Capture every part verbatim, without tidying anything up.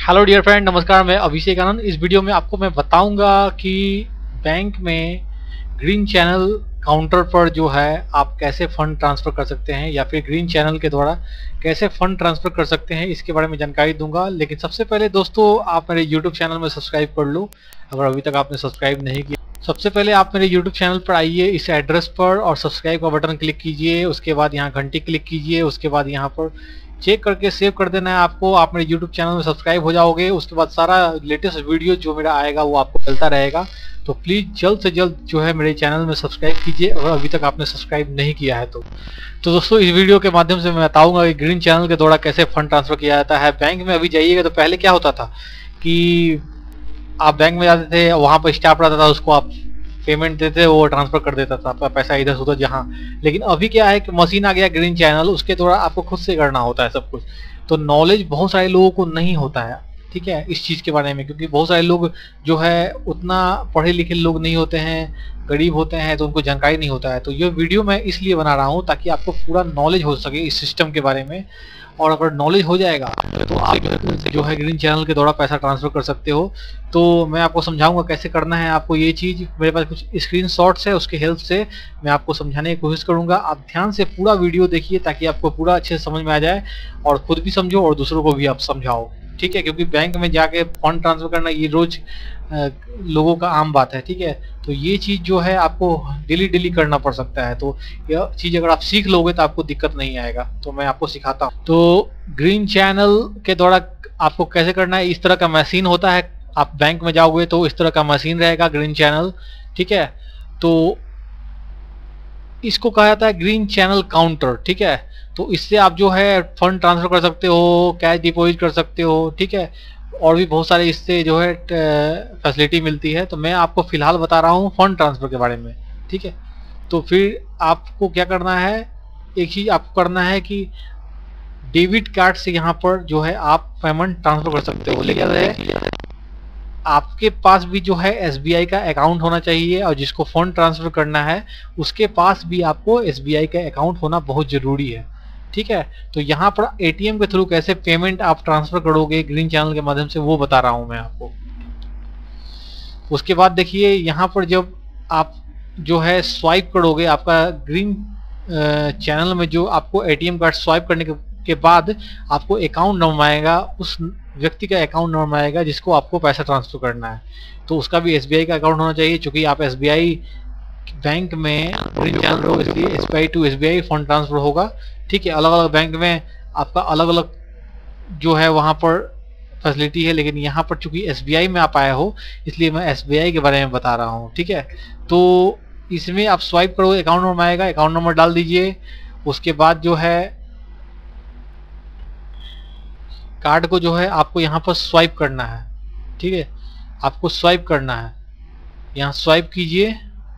Hello dear friend, नमस्कार। मैं अभिषेक आनंद। इस वीडियो में आपको मैं बताऊंगा कि बैंक में ग्रीन चैनल काउंटर पर जो है आप कैसे फंड ट्रांसफ़र कर सकते हैं या फिर ग्रीन चैनल के द्वारा कैसे फंड ट्रांसफ़र कर सकते हैं, इसके बारे में जानकारी दूंगा। लेकिन सबसे पहले दोस्तों, आप मेरे यूट्यूब चैनल में सब्सक्राइब कर लो अगर अभी तक आपने सब्सक्राइब नहीं किया। सबसे पहले आप मेरे यूट्यूब चैनल पर आइए, इस एड्रेस पर, और सब्सक्राइब का बटन क्लिक कीजिए। उसके बाद यहाँ घंटी क्लिक कीजिए। उसके बाद यहाँ पर चेक करके सेव कर देना है आपको। आप मेरे यूट्यूब चैनल में सब्सक्राइब हो जाओगे। उसके बाद सारा लेटेस्ट वीडियो जो मेरा आएगा वो आपको मिलता रहेगा। तो प्लीज़ जल्द से जल्द जो है मेरे चैनल में सब्सक्राइब कीजिए अगर अभी तक आपने सब्सक्राइब नहीं किया है तो तो दोस्तों, इस वीडियो के माध्यम से मैं बताऊंगा कि ग्रीन चैनल के द्वारा कैसे फंड ट्रांसफ़र किया जाता है। बैंक में अभी जाइएगा तो पहले क्या होता था कि आप बैंक में जाते थे, वहाँ पर स्टाफ रहता था, उसको आप पेमेंट देते, वो ट्रांसफर कर देता था आपका पैसा इधर से उधर जहाँ। लेकिन अभी क्या है कि मशीन आ गया ग्रीन चैनल, उसके द्वारा आपको खुद से करना होता है सब कुछ। तो नॉलेज बहुत सारे लोगों को नहीं होता है, ठीक है, इस चीज़ के बारे में, क्योंकि बहुत सारे लोग जो है उतना पढ़े लिखे लोग नहीं होते हैं, गरीब होते हैं, तो उनको जानकारी नहीं होता है। तो ये वीडियो मैं इसलिए बना रहा हूँ ताकि आपको पूरा नॉलेज हो सके इस सिस्टम के बारे में। और अगर नॉलेज हो जाएगा तो आप जो है ग्रीन चैनल के द्वारा पैसा ट्रांसफ़र कर सकते हो। तो मैं आपको समझाऊंगा कैसे करना है आपको ये चीज़। मेरे पास कुछ स्क्रीनशॉट्स है, उसके हेल्प से मैं आपको समझाने की कोशिश करूंगा। आप ध्यान से पूरा वीडियो देखिए ताकि आपको पूरा अच्छे से समझ में आ जाए और खुद भी समझो और दूसरों को भी आप समझाओ, ठीक है। क्योंकि बैंक में जाके फंड ट्रांसफ़र करना ये रोज लोगों का आम बात है, ठीक है। तो ये चीज़ जो है आपको डेली डेली करना पड़ सकता है। तो यह चीज़ अगर आप सीख लोगे तो आपको दिक्कत नहीं आएगा। तो मैं आपको सिखाता हूँ। तो ग्रीन चैनल के द्वारा आपको कैसे करना है, इस तरह का मशीन होता है। आप बैंक में जाओगे तो इस तरह का मशीन रहेगा ग्रीन चैनल, ठीक है। तो इसको कहा जाता है ग्रीन चैनल काउंटर, ठीक है। तो इससे आप जो है फंड ट्रांसफ़र कर सकते हो, कैश डिपॉजिट कर सकते हो, ठीक है। और भी बहुत सारे इससे जो है फैसिलिटी मिलती है। तो मैं आपको फिलहाल बता रहा हूँ फंड ट्रांसफ़र के बारे में, ठीक है। तो फिर आपको क्या करना है, एक चीज़ आपको करना है कि डेबिट कार्ड से यहाँ पर जो है आप पेमेंट ट्रांसफ़र कर सकते हो। लेकिन आपके पास भी जो है एस बी आई का अकाउंट होना चाहिए, और जिसको फंड ट्रांसफ़र करना है उसके पास भी आपको एस बी आई का अकाउंट होना बहुत ज़रूरी है, ठीक है। तो यहाँ पर ए टी एम के थ्रू कैसे पेमेंट आप ट्रांसफ़र करोगे ग्रीन चैनल के माध्यम से, वो बता रहा हूँ मैं आपको। उसके बाद देखिए, यहाँ पर जब आप जो है स्वाइप करोगे, आपका ग्रीन चैनल में जो आपको A T M card swipe करने के के बाद आपको अकाउंट नंबर आएगा, उस व्यक्ति का अकाउंट नंबर आएगा जिसको आपको पैसा ट्रांसफ़र करना है। तो उसका भी एस बी आई का अकाउंट होना चाहिए, क्योंकि आप एस बी आई बैंक में ग्रीन चैनल हो, इसलिए S B I to S B I fund transfer होगा, ठीक है। अलग अलग बैंक में आपका अलग अलग जो है वहाँ पर फैसिलिटी है, लेकिन यहाँ पर चूंकि एस बी आई में आप आए हो इसलिए मैं एस बी आई के बारे में बता रहा हूँ, ठीक है। तो इसमें आप स्वाइप करोगे, अकाउंट नंबर आएगा, अकाउंट नंबर डाल दीजिए। उसके बाद जो है कार्ड को जो है आपको यहाँ पर स्वाइप करना है, ठीक है। आपको स्वाइप करना है, यहाँ स्वाइप कीजिए।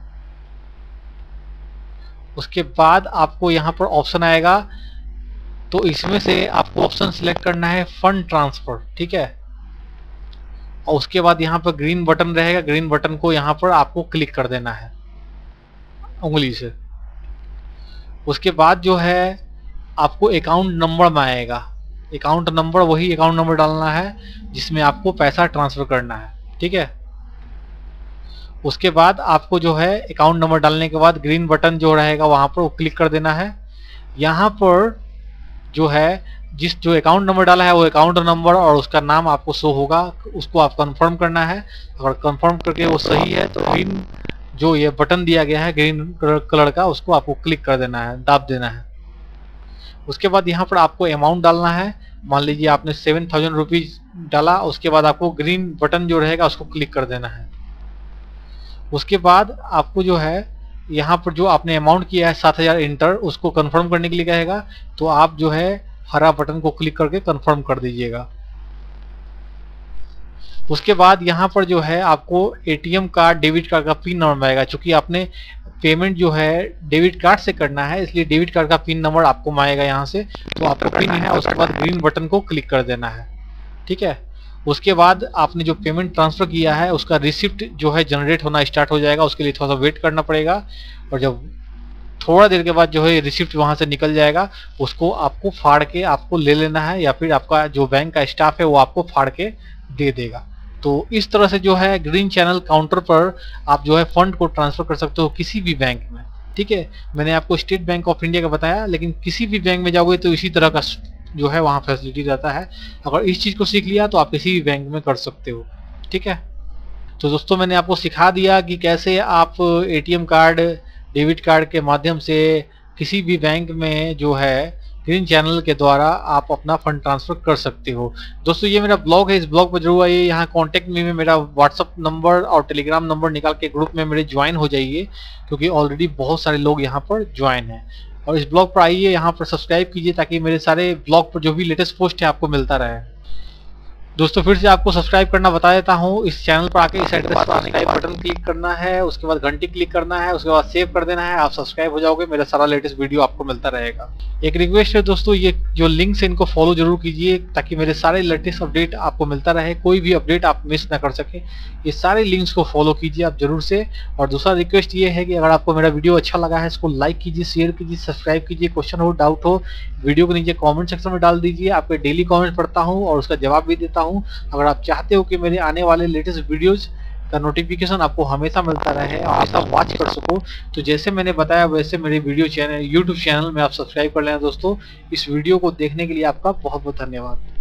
उसके बाद आपको यहाँ पर ऑप्शन आएगा, तो इसमें से आपको ऑप्शन सिलेक्ट करना है फंड ट्रांसफ़र, ठीक है। और उसके बाद यहाँ पर ग्रीन बटन रहेगा, ग्रीन बटन को यहाँ पर आपको क्लिक कर देना है उंगली से। उसके बाद जो है आपको अकाउंट नंबर में आएगा, अकाउंट नंबर वही अकाउंट नंबर डालना है जिसमें आपको पैसा ट्रांसफ़र करना है, ठीक है। उसके बाद आपको जो है अकाउंट नंबर डालने के बाद ग्रीन बटन जो रहेगा वहाँ पर वो क्लिक कर देना है। यहाँ पर जो है जिस जो अकाउंट नंबर डाला है वो अकाउंट नंबर और उसका नाम आपको शो होगा, उसको आप कंफर्म करना है। अगर कंफर्म करके वो सही है तो ग्रीन जो ये बटन दिया गया है ग्रीन कलर का, उसको आपको क्लिक कर देना है, दाब देना है। उसके बाद यहाँ पर आपको अमाउंट डालना है। मान लीजिए आपने सेवन थाउजेंड रुपीज डाला, उसके बाद आपको ग्रीन बटन जो रहेगा उसको क्लिक कर देना है। उसके बाद आपको जो है यहाँ पर जो आपने अमाउंट किया है सात हजार इंटर, उसको कंफर्म करने के लिए कहेगा, तो आप जो है हरा बटन को क्लिक करके कंफर्म कर दीजिएगा। उसके बाद यहाँ पर जो है आपको A T M card, debit card का पिन नंबर आएगा। चूंकि आपने पेमेंट जो है डेबिट कार्ड से करना है इसलिए डेबिट कार्ड का पिन नंबर आपको आएगा यहाँ से, तो आपको पिन है। उसके बाद ग्रीन बटन को क्लिक कर देना है, ठीक है। उसके बाद आपने जो पेमेंट ट्रांसफ़र किया है उसका रिसिप्ट जो है जनरेट होना स्टार्ट हो जाएगा। उसके लिए थोड़ा सा वेट करना पड़ेगा, और जब थोड़ा देर के बाद जो है रिसिप्ट वहां से निकल जाएगा, उसको आपको फाड़ के आपको ले लेना है या फिर आपका जो बैंक का स्टाफ है वो आपको फाड़ के दे देगा। तो इस तरह से जो है ग्रीन चैनल काउंटर पर आप जो है फंड को ट्रांसफर कर सकते हो किसी भी बैंक में। ठीक है, मैंने आपको स्टेट बैंक ऑफ इंडिया का बताया, लेकिन किसी भी बैंक में जाओगे तो इसी तरह का जो है वहाँ फैसिलिटी रहता है। अगर इस चीज़ को सीख लिया तो आप किसी भी बैंक में कर सकते हो। ठीक है, तो दोस्तों मैंने आपको सिखा दिया कि कैसे आप एटीएम कार्ड, डेबिट कार्ड के माध्यम से किसी भी बैंक में जो है ग्रीन चैनल के द्वारा आप अपना फंड ट्रांसफर कर सकते हो। दोस्तों ये मेरा ब्लॉग है, इस ब्लॉग पर जरूर आइए, यहाँ कॉन्टेक्ट मी में मेरा व्हाट्सअप नंबर और टेलीग्राम नंबर निकाल के ग्रुप में मेरे ज्वाइन हो जाइए, क्योंकि ऑलरेडी बहुत सारे लोग यहाँ पर ज्वाइन हैं। और इस ब्लॉग पर आइए, यहाँ पर सब्सक्राइब कीजिए ताकि मेरे सारे ब्लॉग पर जो भी लेटेस्ट पोस्ट है आपको मिलता रहे। दोस्तों फिर से आपको सब्सक्राइब करना बता देता हूँ, इस चैनल पर आके इस एड्रेस पर सब्सक्राइब बटन क्लिक करना है, उसके बाद घंटी क्लिक करना है, उसके बाद सेव कर देना है, आप सब्सक्राइब हो जाओगे, मेरा सारा लेटेस्ट वीडियो आपको मिलता रहेगा। एक रिक्वेस्ट है दोस्तों, ये जो लिंक्स है इनको फॉलो जरूर कीजिए ताकि मेरे सारे लेटेस्ट अपडेट आपको मिलता रहे, कोई भी अपडेट आप मिस ना कर सके। ये सारे लिंक्स को फॉलो कीजिए आप जरूर से। और दूसरा रिक्वेस्ट ये है कि अगर आपको मेरा वीडियो अच्छा लगा है इसको लाइक कीजिए, शेयर कीजिए, सब्सक्राइब कीजिए। क्वेश्चन हो, डाउट हो, वीडियो के नीचे कमेंट सेक्शन में डाल दीजिए, आपके डेली कमेंट पढ़ता हूँ और उसका जवाब भी देता हूँ। अगर आप चाहते हो कि मेरे आने वाले लेटेस्ट वीडियोस का नोटिफिकेशन आपको हमेशा मिलता रहे और हमेशा वॉच कर सको, तो जैसे मैंने बताया वैसे मेरे वीडियो चैनल यूट्यूब चैनल में आप सब्सक्राइब कर लेना दोस्तों। इस वीडियो को देखने के लिए आपका बहुत बहुत धन्यवाद।